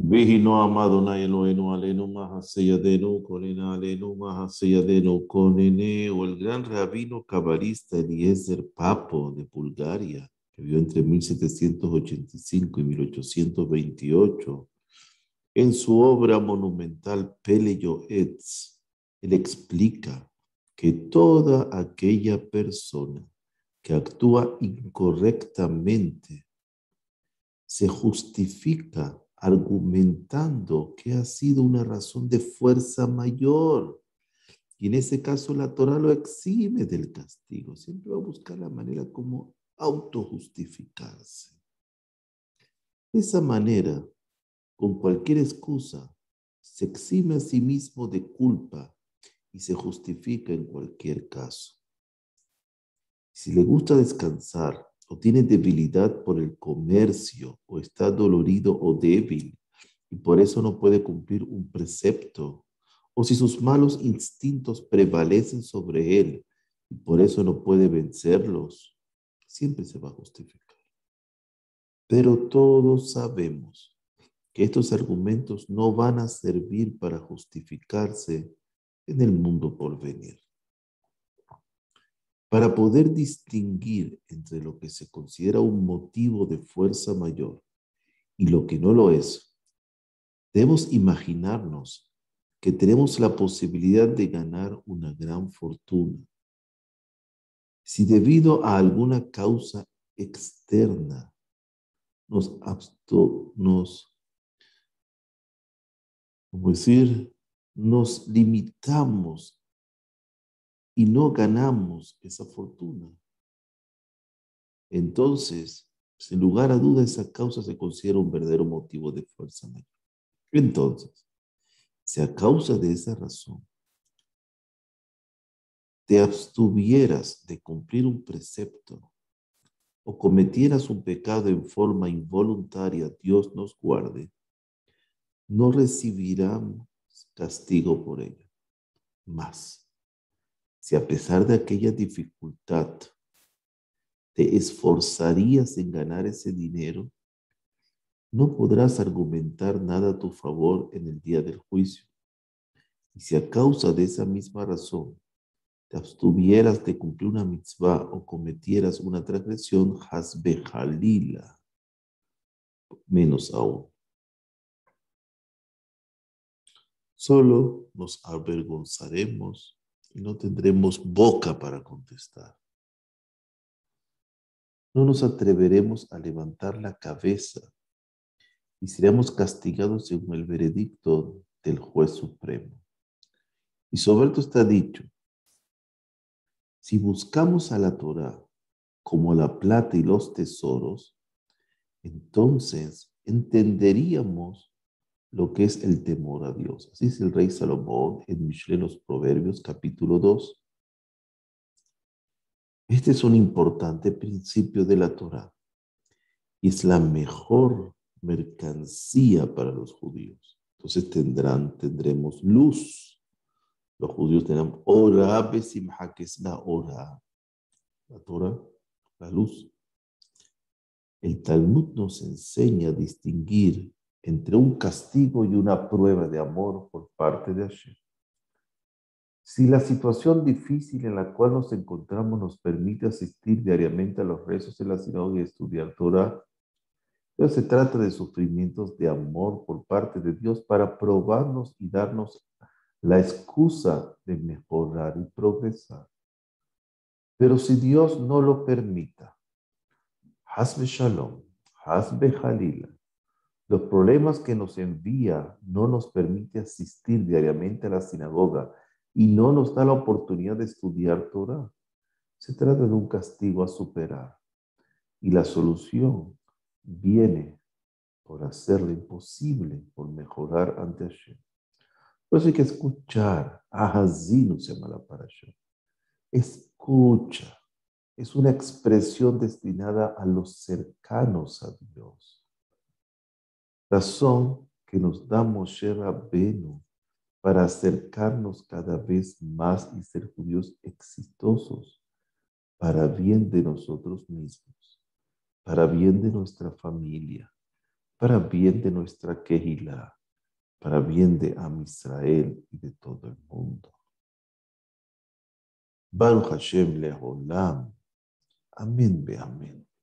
Vihino amado na Eloheinu alenu mahaseyadenu konena alenu mahaseyadenu konene, o el gran rabino cabalista Eliezer Papo de Bulgaria, que vivió entre 1785 y 1828, en su obra monumental Pele Yoetz, él explica que toda aquella persona que actúa incorrectamente se justifica argumentando que ha sido una razón de fuerza mayor. Y en ese caso la Torah lo exime del castigo. Siempre va a buscar la manera como autojustificarse. De esa manera, con cualquier excusa, se exime a sí mismo de culpa y se justifica en cualquier caso. Si le gusta descansar o tiene debilidad por el comercio o está dolorido o débil y por eso no puede cumplir un precepto, o si sus malos instintos prevalecen sobre él y por eso no puede vencerlos, siempre se va a justificar. Pero todos sabemos que estos argumentos no van a servir para justificarse en el mundo por venir. Para poder distinguir entre lo que se considera un motivo de fuerza mayor y lo que no lo es, debemos imaginarnos que tenemos la posibilidad de ganar una gran fortuna. Si debido a alguna causa externa nos limitamos y no ganamos esa fortuna, entonces, sin lugar a duda, esa causa se considera un verdadero motivo de fuerza mayor. Entonces, si a causa de esa razón te abstuvieras de cumplir un precepto o cometieras un pecado en forma involuntaria, Dios nos guarde, no recibirán castigo por ello. Más, si a pesar de aquella dificultad te esforzarías en ganar ese dinero, no podrás argumentar nada a tu favor en el día del juicio. Y si a causa de esa misma razón te abstuvieras de cumplir una mitzvah o cometieras una transgresión, hasbe jalila, menos aún. Solo nos avergonzaremos y no tendremos boca para contestar. No nos atreveremos a levantar la cabeza y seremos castigados según el veredicto del juez supremo. Y sobre esto está dicho, si buscamos a la Torá como la plata y los tesoros, entonces entenderíamos lo que es el temor a Dios. Así dice el rey Salomón en Mishle los Proverbios, capítulo 2. Este es un importante principio de la Torá y es la mejor mercancía para los judíos. Entonces tendremos luz. Los judíos tendrán ora besimha, que es la ora, la Torá, la luz. El Talmud nos enseña a distinguir entre un castigo y una prueba de amor por parte de Hashem. Si la situación difícil en la cual nos encontramos nos permite asistir diariamente a los rezos en la sinagoga y estudiar Torah, pero se trata de sufrimientos de amor por parte de Dios para probarnos y darnos la excusa de mejorar y progresar. Pero si Dios no lo permita, Hasbe Shalom, Hasbe Jalila, los problemas que nos envía no nos permite asistir diariamente a la sinagoga y no nos da la oportunidad de estudiar Torah. Se trata de un castigo a superar y la solución viene por hacer lo imposible, por mejorar ante Hashem. Por eso hay que escuchar. Ahazinu se llama la parasha. Escucha. Es una expresión destinada a los cercanos a Dios. Razón que nos da Moshe Rabbenu para acercarnos cada vez más y ser judíos exitosos para bien de nosotros mismos, para bien de nuestra familia, para bien de nuestra Kehilá, para bien de Am Israel y de todo el mundo. Baruch Hashem Leolam. Amén, be amén.